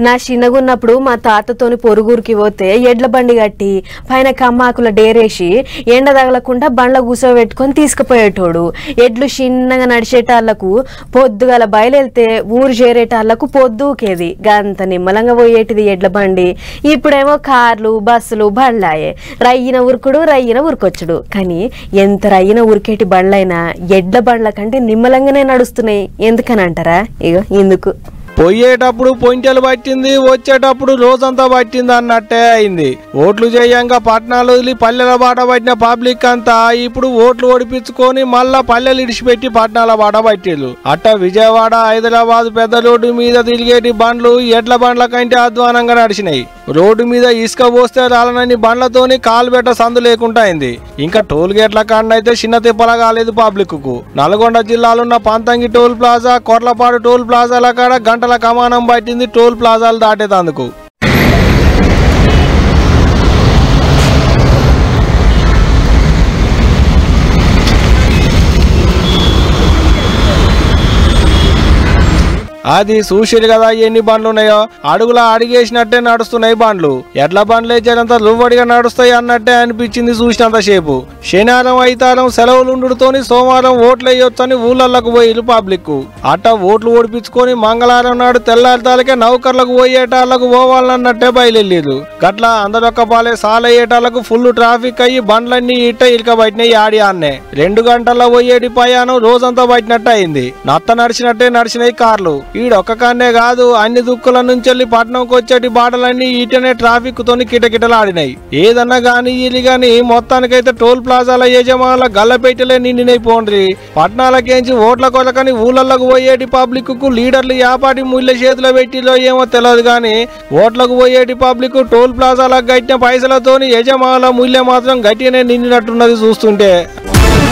నా చిన్నగున్నప్పుడు మా తాతతోని పొరుగురికి పోతే ఎడ్ల బండి కట్టి పైన కమ్మాకుల డేరేసి ఎండ తగలకుండా బండ్ల కూసోబెట్టుకొని తీసుకుపోయేటోడు. ఎడ్లు చిన్నగా నడిచేటాళ్లకు పొద్దుగల బయలుదేరితే ఊరు చేరేటాళ్లకు పొద్దుకేది గంత నిమ్మలంగా పోయేటిది ఎడ్ల బండి. ఇప్పుడేమో కార్లు బస్సులు బండ్లాయే, రయ్యిన ఉరుకుడు రయ్యిన ఉరుకొచ్చుడు. కానీ ఎంత రయ్యిన ఉరికేటి బండ్లైనా ఎడ్ల బండ్ల కంటే నిమ్మలంగానే నడుస్తున్నాయి. ఎందుకని అంటారా? ఇగో ఇందుకు. పోయేటప్పుడు పొంటెలు పట్టింది, వచ్చేటప్పుడు రోజంతా పట్టింది అన్నట్టే అయింది. ఓట్లు చేయంగా పట్టణాలు వదిలి పల్లెల బాట పట్టిన పబ్లిక్ అంతా ఇప్పుడు ఓట్లు ఓడిపించుకొని మళ్ళా పల్లెలు ఇడిచిపెట్టి పట్టణాల బాట పట్టిళ్ళు. అట్ట విజయవాడ హైదరాబాద్ పెద్ద రోడ్డు మీద తిరిగేటి బండ్లు ఎడ్ల బండ్ల కంటే అధ్వానంగా నడిచినాయి. రోడ్డు మీద ఇసుక పోస్తే రాలనని బండ్లతోని కాలు పెట్ట సందు లేకుండా అయింది. ఇంకా టోల్ గేట్ల కాడనైతే చిన్న తిప్పల కాలేదు పబ్లిక్ కు. నల్గొండ జిల్లాలున్న Panthangi toll plaza, Korlapadu toll ప్లాజాల కాడ గంటల కమానం పట్టింది టోల్ ప్లాజాలు దాటేతందుకు. అది చూసిరు కదా ఎన్ని బండ్లు ఉన్నాయో. అడుగుల అడిగేసినట్టే నడుస్తున్నాయి బండ్లు. ఎడ్ల బండ్లు వేసేంత లువ్వడిగా నడుస్తాయి అన్నట్టే అనిపించింది చూసినంత సేపు. శనివారం ఐతారం సెలవులుండుతోని సోమవారం ఓట్లు వేయొచ్చని ఊళ్ళకు పోయిలు పబ్లిక్. అట్ట ఓట్లు ఓడిపించుకొని మంగళవారం నాడు తెల్లారితాలకే నౌకర్లకు పోయేటాళ్లకు పోవాలన్నట్టే బయలుదేరు. గట్ల అందరొక్క పాలే సాలయ్యేటాళ్లకు ఫుల్ ట్రాఫిక్ అయ్యి బండ్లన్నీ ఇట్ట ఇటుక బయటనే ఆడి అన్నే 2 గంటల్లో పోయేటి ప్రయాణం రోజంతా బయటనట్టు అయింది. నత్త నడిచినట్టే నడిచినాయి కార్లు. ఈడొక్క కాన్నే కాదు, అన్ని దుక్కుల నుంచి పట్నంకి వచ్చేటి బాటలన్నీ ఈటనే ట్రాఫిక్ తోని కిటకిటలాడినాయి. ఏదన్నా గాని ఇది గాని మొత్తానికైతే టోల్ ప్లాజాల యజమానుల గల్లపెట్టెలే నిండినై పోండ్రి. పట్టణాలకేంచి ఓట్ల కొలకని ఊళ్ళకు పోయేటి పబ్లిక్ కు లీడర్లు యాపాటి ముళ్ళ చేతిలో పెట్టిలో ఏమో తెలియదు గాని ఓట్లకు పోయేటి పబ్లిక్ టోల్ ప్లాజాలకు కట్టిన పైసలతోని యజమానుల ముళ్ళ మాత్రం గట్టిగానే నిండినట్టున్నది చూస్తుంటే.